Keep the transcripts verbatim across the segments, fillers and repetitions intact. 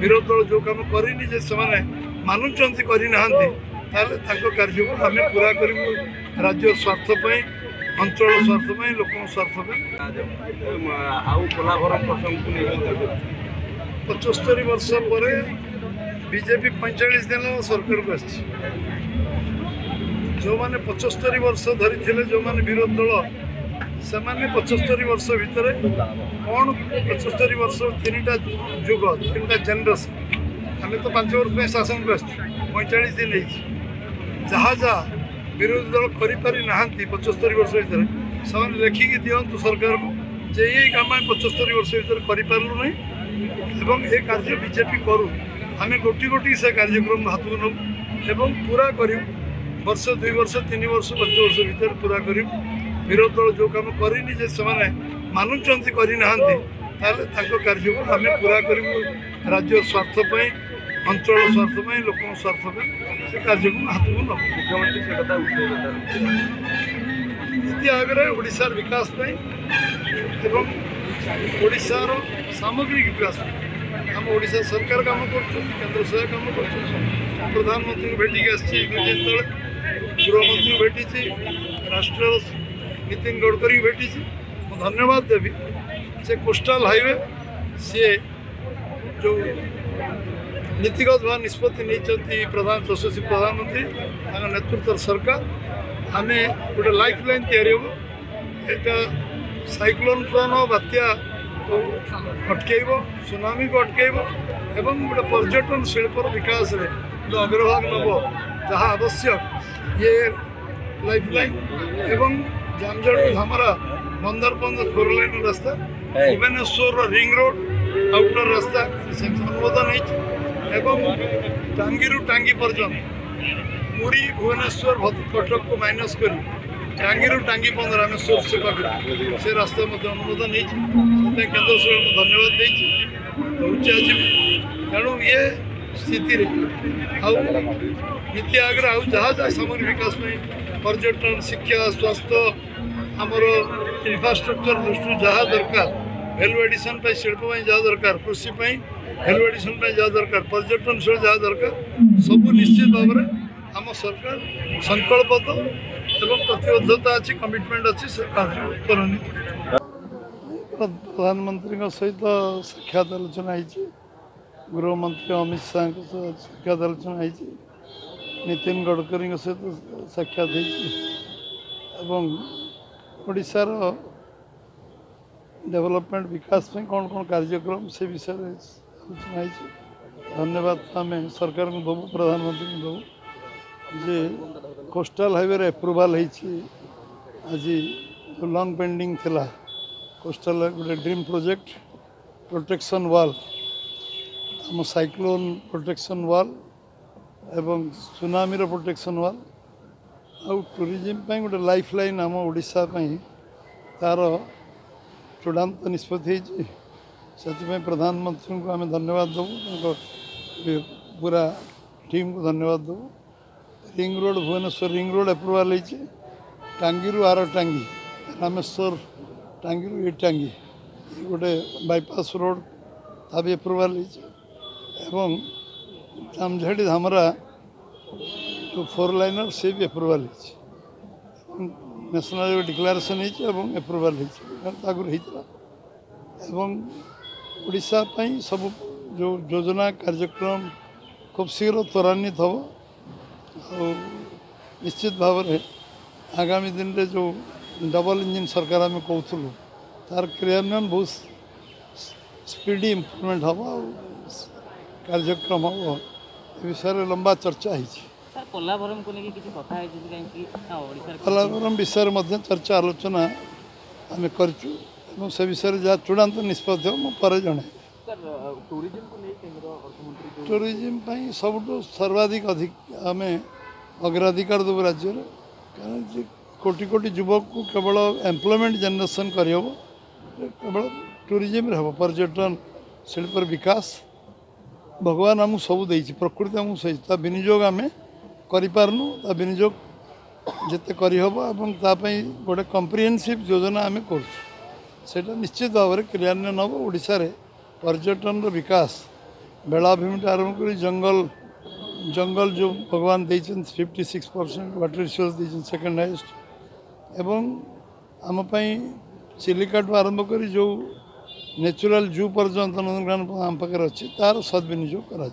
विरोध दल जो कम करनी जे से मानुंट करना कार्य को आम पूरा कर राज्य स्वार्थपाई अंचल स्वार्थपाई लोक स्वार्थपाई पचस्तरी वर्ष पर बीजेपी पैंचाश दिन सरकार को आसी जो मैंने पचस्तरी वर्ष धरी थे जो मैंने विरोध दल से पचस्तरी वर्ष भितर कौन पचस्तरी वर्ष तीन टा जुग तीन टा जेनेरेशन आम तो पांच वर्ष शासन को आस पैंचाश दिन जहाँ जहाँ विरोधी दल करी पचस्तरी वर्ष भितर से लेखिकी दिंतु सरकार को जे ये काम पचस्तरी वर्ष भितर करूँ ना एवं ये कार्य बीजेपी करूँ आम गोटी गोटी से कार्यक्रम हाथ को नौ पूरा कर वर्ष दुई वर्ष तीन वर्ष पांच वर्ष भितर पूरा कर विरोध दल जो कम करनी जे से मानुंट करना कार्य को आम पूरा कर राज्य स्वार्थपाई अंचल स्वार्थपाई लोक स्वार्थपाई से कार्य को हाथ को नौ नीति आयोग ओडिशार विकास एवं ओडिशार सामग्रिक विकास आम ओडिशा सरकार काम कर केंद्र सरकार काम कर प्रधानमंत्री को भेटिक आसी तले गृहमंत्री को भेटी राष्ट्र नितिन गडकरी को भेटी धन्यवाद देवी से कोस्टाल हाईवे सी जो नीतिगत भाव निष्पत्ति नहीं प्रधान यशस्वी प्रधानमंत्री नेतृत्व सरकार आम गोटे लाइफ लाइन या साइक्लोन प्रन बात्या को अटकेब सुनामी को अटकेब एवं गोटे पर्यटन शिल्पर विकास में जो अग्रभाग नब जहाँ आवश्यक ये लाइफ लाइन एवं जामजड़ धामरा बंदर बंदर फोर लाइन रास्ता भुवनेश्वर रिंग रोड आउटर रास्ता अनुमोदन एवं टांगी टांगी पर्यटन पुरी भुवनेश्वर कटक को माइनस कर टांगी टांगी बंद रामेश्वर से पाखे से रास्ता अनुमोदन केंद्र सरकार को धन्यवाद देची तेणु ये स्थिति नीति आयोग आउ जहाँ जहाँ सामग्रिक विकास में पर्यटन शिक्षा स्वास्थ्य आमर इंफ्रास्ट्रक्चर दृष्टि जहाँ दरकार भैल्यू एडिशन शिल्प जहाँ दरकार कृषि भैल्यू एडिशन जहाँ दरकार पर्यटन शिल्प जहाँ दरकार सब निश्चित भाव में आम सरकार संकल्पबद्ध एवं प्रतिबद्धता अच्छी कमिटमेंट अच्छी सरकार करनी प्रधानमंत्री सहित साक्षात आलोचना होती गृहमंत्री अमित शाह साक्षात आलोचना होती नितिन गडकरी सहित साक्षात एवं ओडिशार डेवलपमेंट विकास में कौन कौन कार्यक्रम से विषय आलोचना होती धन्यवाद आम सरकार को देवु प्रधानमंत्री को देवु जे कोस्टाल हाईवे एप्रुवाल होती आज जो लॉन्ग पेंडिंग थिला कोस्टाल गोटे ड्रीम प्रोजेक्ट प्रोटेक्शन वाल आम साइक्लोन प्रोटेक्शन वाल एवं सुनामी प्रोटेक्शन वाल आउ टूरिज्म गोटे लाइफ लाइन आम ओडिशा तार चूड़ांत निष्पत्ति से प्रधानमंत्री को आम धन्यवाद देवु पूरा टीम को धन्यवाद देवु ring road Bhubaneswar ring road approval होती टांगी आर टांगी रामेश्वर टांगी ये टांगी गोटे बाईपास रोड ता भी एप्रुवाल एवं जामझाड़ी धामरा जो फोर लाइनर से भी एप्रुवाल नेशनल डिक्लेरेशन एवं एप्रुवाल आगुरी एवं ओडिशा पई सब जो योजना कार्यक्रम खूब शीघ्र त्वरान्वित हम और निश्चित भाव में आगामी दिन में जो डबल इंजिन सरकार आम कहूँ तार क्रियान्वयन बहुत स्पीडी इम्प्रूवमेंट हम कार्यक्रम हम ए विषय लंबा चर्चा पोलावरम विषय चर्चा आलोचना आम कर से विषय जहाँ चूड़ांत निष्पत्ति हम पर जन टूरिज्म सब सर्वाधिक अधिक आम अग्राधिकार देव राज्य कारण कोटि कोटि युवक को केवल एम्प्लॉयमेंट जनरेशन करहब केवल टूरिज्म हम पर्यटन शिल्प विकास भगवान आमको सब देती प्रकृति आमको सही विनियोग आम करूँ विनियोग जिते करहब गोटे कम्प्रिहेन्सिव योजना आम कर निश्चित भाव में क्रियान्वयन हम ओडिशा रे पर्यटन विकास बेलाभूमि आरंभ कर जंगल जंगल जो भगवान देते fifty six percent water resource देते सेकेंड हाइएस्ट एवं आमपाई चिलिका आरंभ कर जो नेचुरल जू पर्यटन नंदनकानन आम पाखे अच्छी तार सदविनियोग कर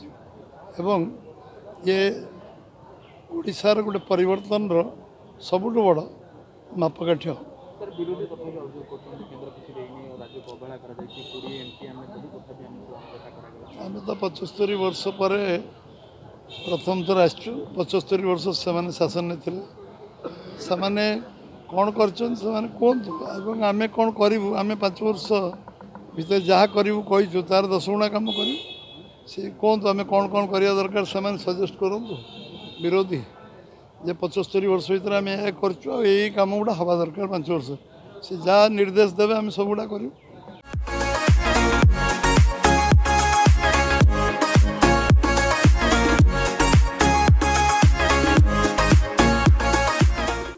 ये ओडिशार गोटे परिवर्तन सबुठ बड़ मापकाठ्य सर विरोधी तथापि अभियोग करछन केंद्र किछि देइनी और राज्य को अवहेला करा जाय कि पूरी एमपी हमें कभी तथापि हमको अवहेला करा गला आम तो पचहत्तर वर्ष पर प्रथम थर आसचु पचहत्तर वर्ष से शासन ने थिले से कौन कर आम कौन करूँ आम पांच वर्ष भीतर जहाँ करूँ कहीचु तार दस गुणा कम कर सी कहतु आम कौन कौन करवा दरकार से सजेस्ट करूँ विरोधी जे पचहत्तर वर्ष भर आम यह कर कम गुड़ा हवा दरकार पांच वर्ष से जहाँ निर्देश देवे आम सब गुड़ा करूँ।